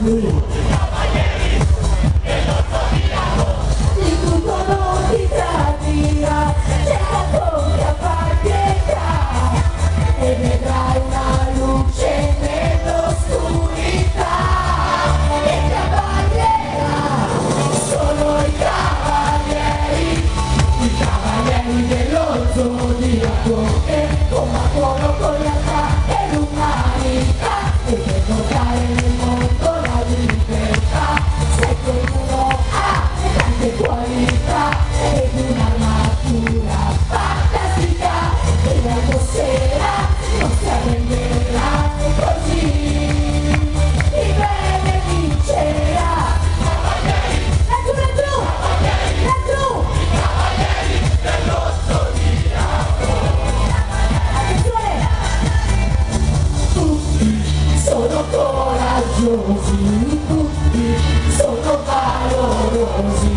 Il tutto non ti tradirà, c'è qualcosa che fa pietà e vedrai una luce nell'oscurità che ti abbanderà. Sono i cavalieri dello zodiaco che combattono con realtà e l'umanità e per portare nel mondo la libertà. Se qualcuno ha tante qualità ed un'armatura fantastica e la indosserà non si arrenderà e così il bene vincerà. Laggiù, laggiù, laggiù! Attenzione! Tutti sono coraggiosi, tutti sono valorosi.